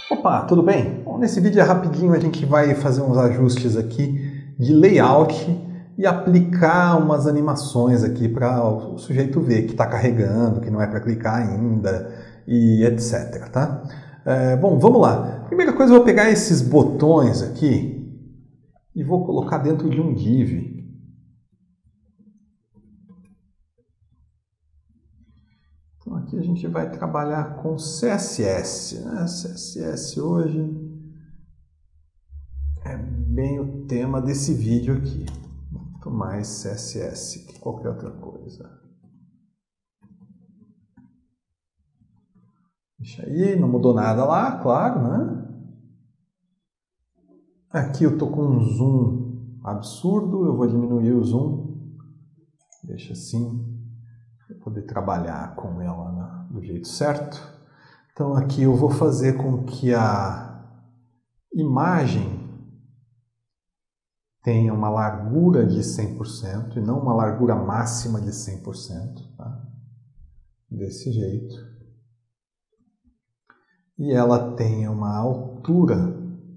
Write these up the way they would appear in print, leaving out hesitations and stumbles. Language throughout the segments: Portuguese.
Opa, tudo bem? Bom, nesse vídeo é rapidinho, a gente vai fazer uns ajustes aqui de layout e aplicar umas animações aqui para o sujeito ver que está carregando, que não é para clicar ainda e etc, tá? Bom, vamos lá. Primeira coisa, eu vou pegar esses botões aqui e vou colocar dentro de um div. Então aqui a gente vai trabalhar com CSS, né? CSS hoje é bem o tema desse vídeo aqui. Muito mais CSS que qualquer outra coisa. Deixa aí, não mudou nada lá, claro, né? Aqui eu tô com um zoom absurdo, eu vou diminuir o zoom. Deixa assim, para poder trabalhar com ela, né, do jeito certo. Então aqui eu vou fazer com que a imagem tenha uma largura de 100% e não uma largura máxima de 100%, tá? Desse jeito. E ela tenha uma altura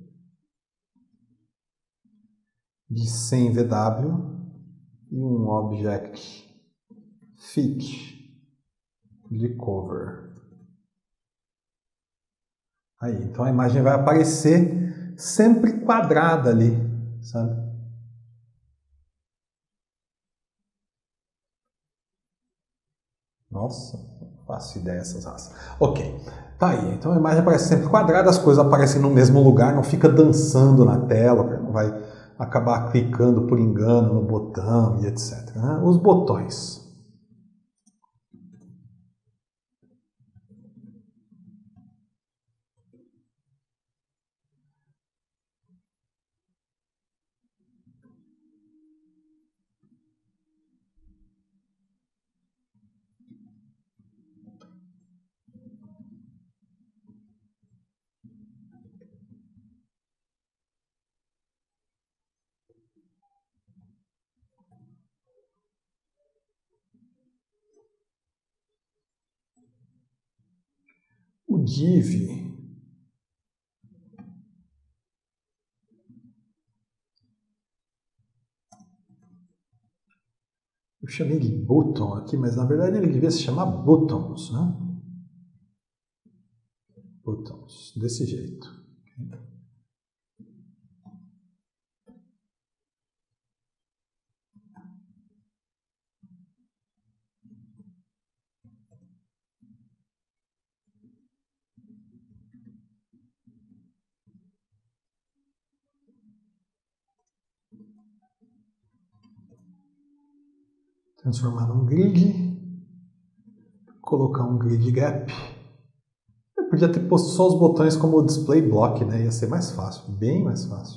de 100 VW e um object fit de cover. Aí, então a imagem vai aparecer sempre quadrada ali, sabe? Nossa, não faço ideia dessas raças. Ok, tá aí. Então a imagem aparece sempre quadrada, as coisas aparecem no mesmo lugar, não fica dançando na tela, não vai acabar clicando por engano no botão e etc, né? Os botões. O div eu chamei de button aqui, mas na verdade ele devia se chamar buttons, né? Buttons, desse jeito. Transformar num grid, colocar um grid gap. Eu podia ter posto só os botões como display block, né? Ia ser mais fácil, bem mais fácil.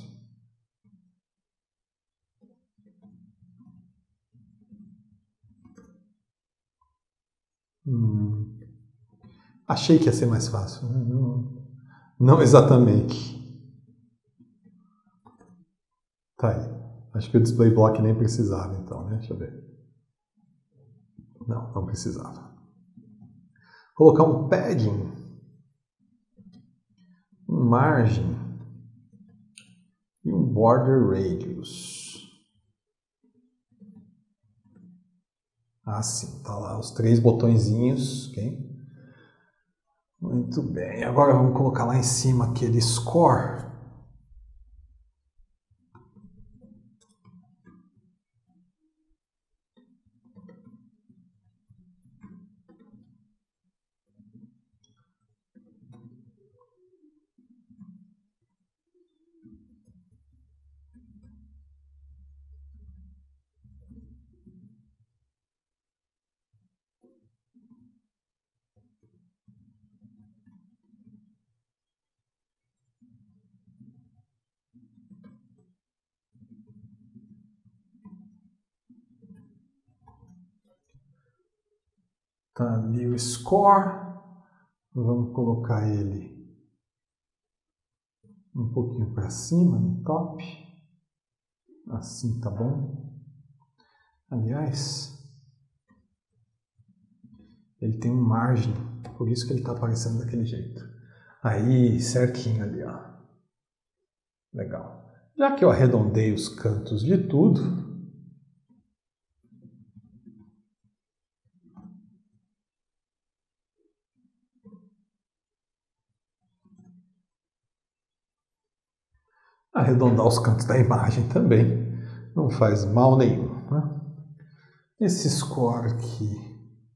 Achei que ia ser mais fácil. Não exatamente. Tá aí. Acho que o display block nem precisava, então, né? Deixa eu ver. Não precisava. Colocar um padding, um margem e um border radius. Assim, tá lá os três botõezinhos, ok? Muito bem. Agora vamos colocar lá em cima aquele score. Tá ali o score. Vamos colocar ele um pouquinho para cima, no top. Assim tá bom. Aliás, ele tem um margem, por isso que ele está aparecendo daquele jeito. Aí, certinho ali, ó. Legal. Já que eu arredondei os cantos de tudo, arredondar os cantos da imagem também não faz mal nenhum, né? Esse score aqui.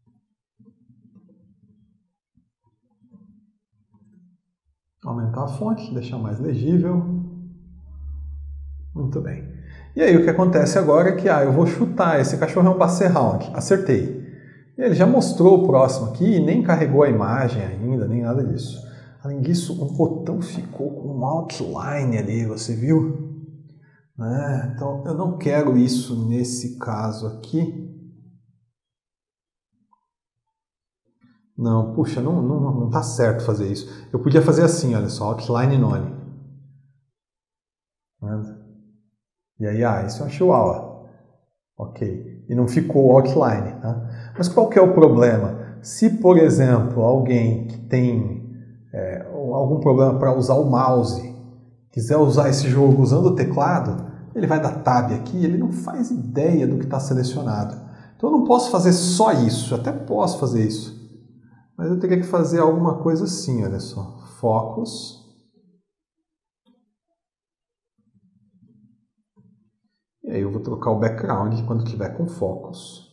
Aumentar a fonte, deixar mais legível. Muito bem. E aí o que acontece agora é que eu vou chutar, esse cachorro é um Basset Hound, acertei. E ele já mostrou o próximo aqui, nem carregou a imagem ainda, nem nada disso. Além disso, o botão ficou com um outline ali, você viu? Então eu não quero isso nesse caso aqui. Não, puxa, não tá certo fazer isso. Eu podia fazer assim, olha só, outline none. E aí, isso eu achei uau. Ok. E não ficou outline, tá? Mas qual que é o problema? Se, por exemplo, alguém que tem algum problema para usar o mouse, quiser usar esse jogo usando o teclado, ele vai dar tab aqui e ele não faz ideia do que está selecionado. Então eu não posso fazer só isso, eu até posso fazer isso. Mas eu teria que fazer alguma coisa assim, olha só. Focus. E aí eu vou trocar o background quando tiver com focus.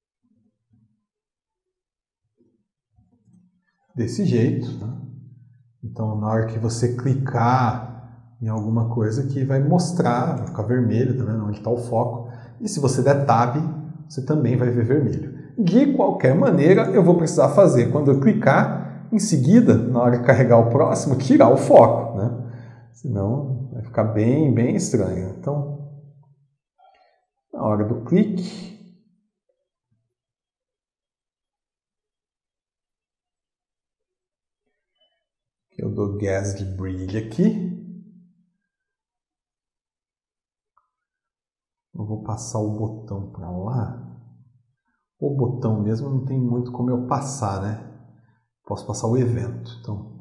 Desse jeito, né? Então na hora que você clicar em alguma coisa que vai mostrar, vai ficar vermelho, tá vendo? Onde está o foco. E se você der tab, você também vai ver vermelho. De qualquer maneira, eu vou precisar fazer, quando eu clicar, em seguida, na hora de carregar o próximo, tirar o foco, né? Senão vai ficar bem, bem estranho. Então, na hora do clique, eu dou gas de bridge aqui. Eu vou passar o botão para lá. O botão mesmo não tem muito como eu passar, né? Posso passar o evento. Então,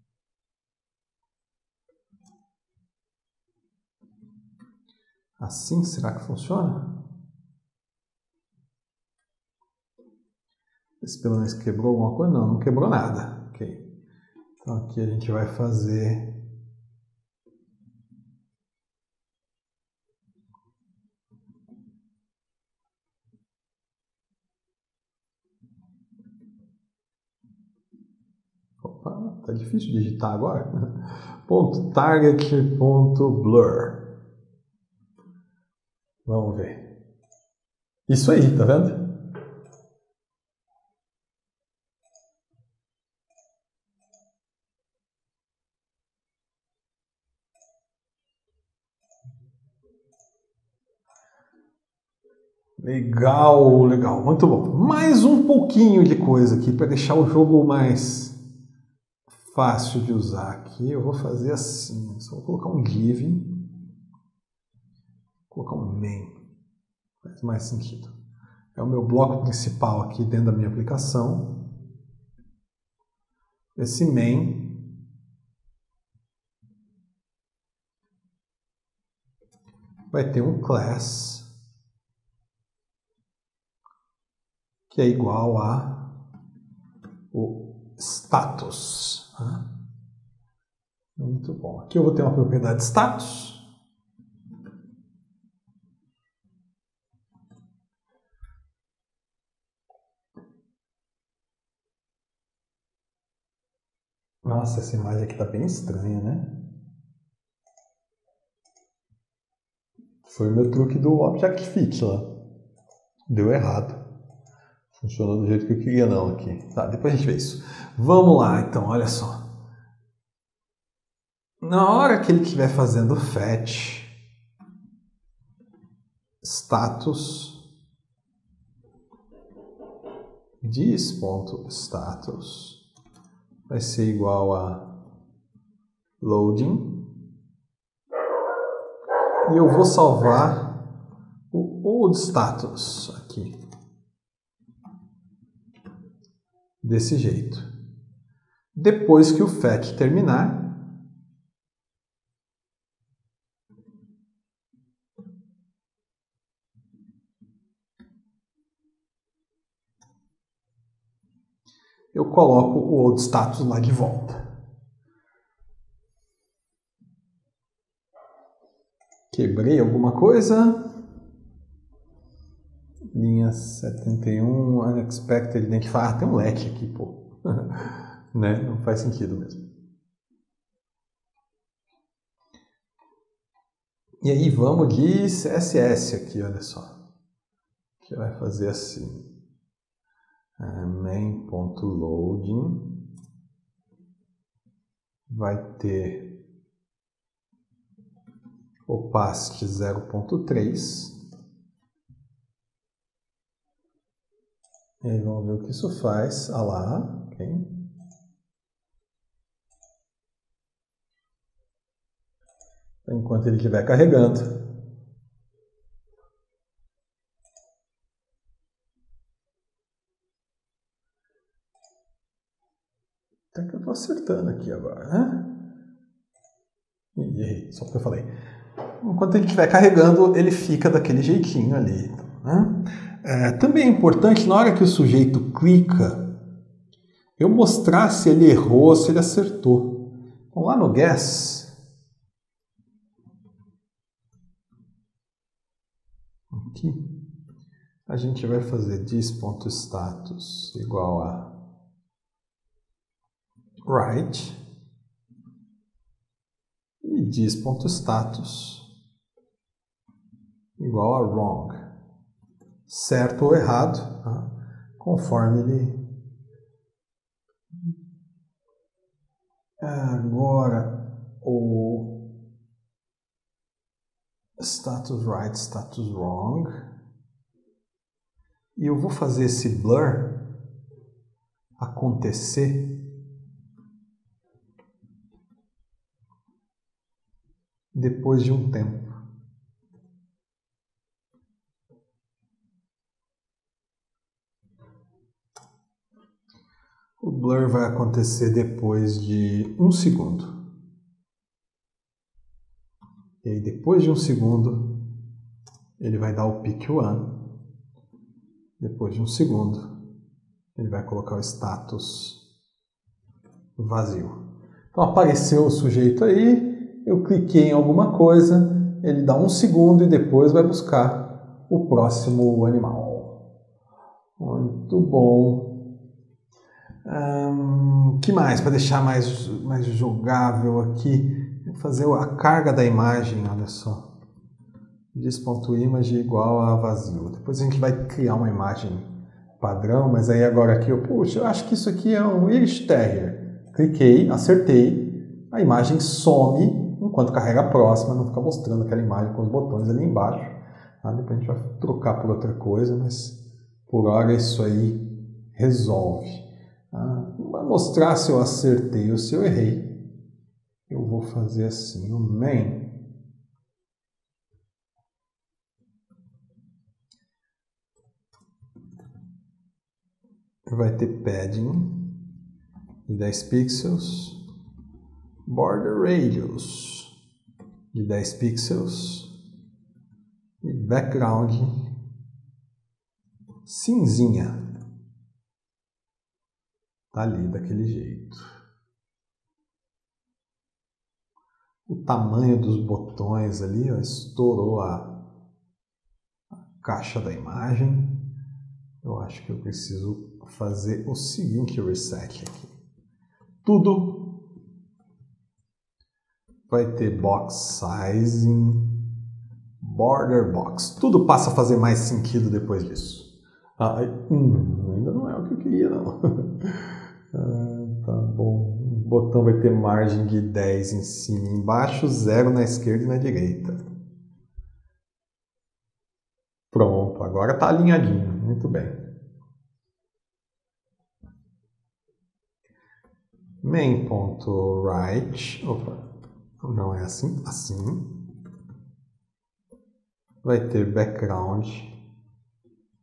assim, será que funciona? Esse pelo menos quebrou alguma coisa? Não, não quebrou nada. Ok. Então aqui a gente vai fazer... Opa, tá difícil de digitar agora. Ponto target, ponto blur. Vamos ver. Isso aí, tá vendo? Legal, legal, muito bom. Mais um pouquinho de coisa aqui para deixar o jogo mais fácil de usar aqui. Eu vou fazer assim, só vou colocar um div, colocar um main, faz mais sentido. É o meu bloco principal aqui dentro da minha aplicação. Esse main vai ter um class que é igual a o status. Muito bom. Aqui eu vou ter uma propriedade status. Nossa, essa imagem aqui está bem estranha, né? Foi o meu truque do Objectfit lá. Deu errado. Funcionou do jeito que eu queria não aqui. Tá, depois a gente vê isso. Vamos lá, então, olha só. Na hora que ele estiver fazendo fetch, status, this.status vai ser igual a loading. E eu vou salvar o old status aqui. Desse jeito. Depois que o fetch terminar, eu coloco o old status lá de volta. Quebrei alguma coisa. Linha 71, unexpected, tem que falar, tem um let aqui, pô. Né? Não faz sentido mesmo. E aí vamos de CSS aqui, olha só. Que vai fazer assim. Main.loading vai ter opacity 0.3. E aí vamos ver o que isso faz. Ah lá, ok. Enquanto ele estiver carregando. Até que eu estou acertando aqui agora, né? Ih, errei, só porque eu falei. Enquanto ele estiver carregando, ele fica daquele jeitinho ali. Né? Também é importante, na hora que o sujeito clica, eu mostrar se ele errou, se ele acertou. Então, lá no guess, aqui, a gente vai fazer this.status igual a right e this.status igual a wrong. Certo ou errado, tá? Conforme ele... Agora, o status right, status wrong. E eu vou fazer esse blur acontecer depois de um tempo. O blur vai acontecer depois de 1 segundo. E aí, depois de 1 segundo, ele vai dar o pick one. Depois de 1 segundo, ele vai colocar o status vazio. Então, apareceu o sujeito aí, eu cliquei em alguma coisa, ele dá 1 segundo e depois vai buscar o próximo animal. Muito bom. Que mais? Para deixar mais jogável aqui, vou fazer a carga da imagem, olha só. This.image igual a vazio. Depois a gente vai criar uma imagem padrão, mas aí agora aqui, eu acho que isso aqui é um Irish Terrier. Cliquei, acertei, a imagem some enquanto carrega a próxima, não fica mostrando aquela imagem com os botões ali embaixo. Depois a gente vai trocar por outra coisa, mas por hora isso aí resolve. Vai mostrar se eu acertei ou se eu errei. Eu vou fazer assim, o main vai ter padding de 10 pixels, border radius de 10 pixels e background cinzinha. Tá ali daquele jeito. O tamanho dos botões ali, ó, estourou a caixa da imagem. Eu acho que eu preciso fazer o seguinte reset aqui. Tudo vai ter box sizing, border box. Tudo passa a fazer mais sentido depois disso. Ainda não é o que eu queria, não. Tá bom. O botão vai ter margem de 10 em cima e embaixo, 0 na esquerda e na direita. Pronto, agora tá alinhadinho. Muito bem. Main.right. Opa, não é assim. Assim. Vai ter background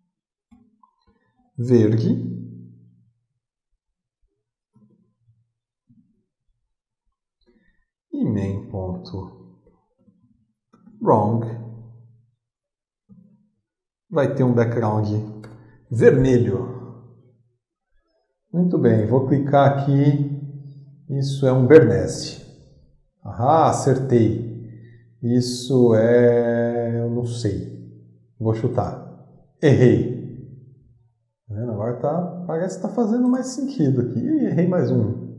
verde. e main.wrong vai ter um background vermelho. Muito bem, vou clicar aqui. Isso é um Bernese. Ah, acertei. Isso é... eu não sei. Vou chutar. Errei. Tá vendo? Agora parece que está fazendo mais sentido aqui. Ih, errei mais um.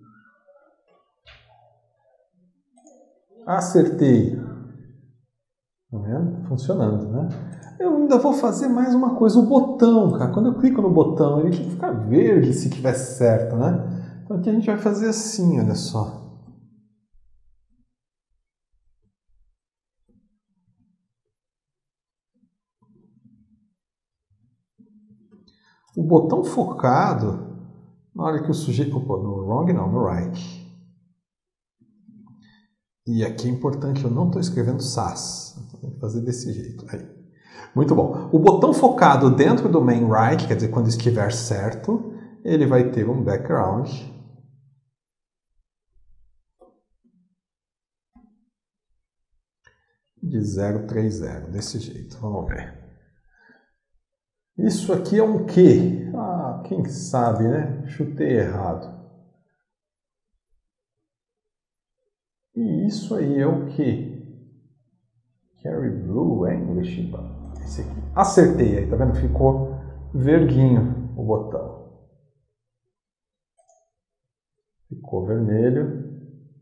Acertei. Tá vendo? Funcionando, né? Eu ainda vou fazer mais uma coisa. O botão, cara. Quando eu clico no botão, ele tem que ficar verde se tivesse certo, né? Então aqui a gente vai fazer assim, olha só. O botão focado, na hora que o sujeito... Opa, no wrong não, no right. E aqui é importante, eu não estou escrevendo SAS. Então tem que fazer desse jeito. Aí. Muito bom. O botão focado dentro do main right, quer dizer, quando estiver certo, ele vai ter um background de 030, desse jeito. Vamos ver. Isso aqui é um quê? Ah, quem sabe, né? Chutei errado. E isso aí é o quê? Carry Blue English. Esse aqui. Acertei aí, tá vendo? Ficou verdinho o botão. Ficou vermelho.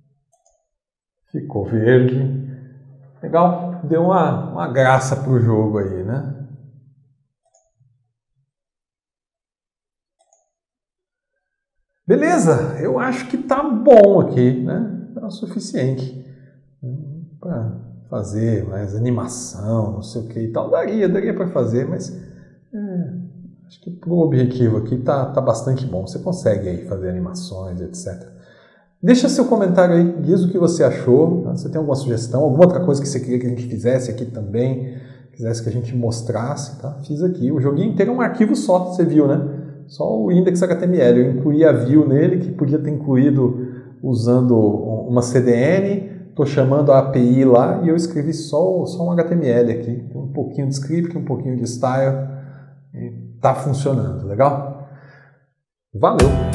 Ficou verde. Legal? Deu uma graça pro jogo aí, né? Beleza, eu acho que tá bom aqui, né? Tá o suficiente para fazer mais animação, não sei o que e tal. Daria para fazer, mas acho que pro objetivo aqui tá bastante bom. Você consegue aí fazer animações, etc. Deixa seu comentário aí, diz o que você achou. Tá? Você tem alguma sugestão, alguma outra coisa que você queria que a gente fizesse aqui também, quisesse que a gente mostrasse, tá? Fiz aqui. O joguinho inteiro é um arquivo só, você viu, né? Só o index.html. Eu incluí a view nele, que podia ter incluído usando uma CDN. Estou chamando a API lá e eu escrevi só um HTML aqui. Um pouquinho de script, um pouquinho de style. E tá funcionando. Legal? Valeu!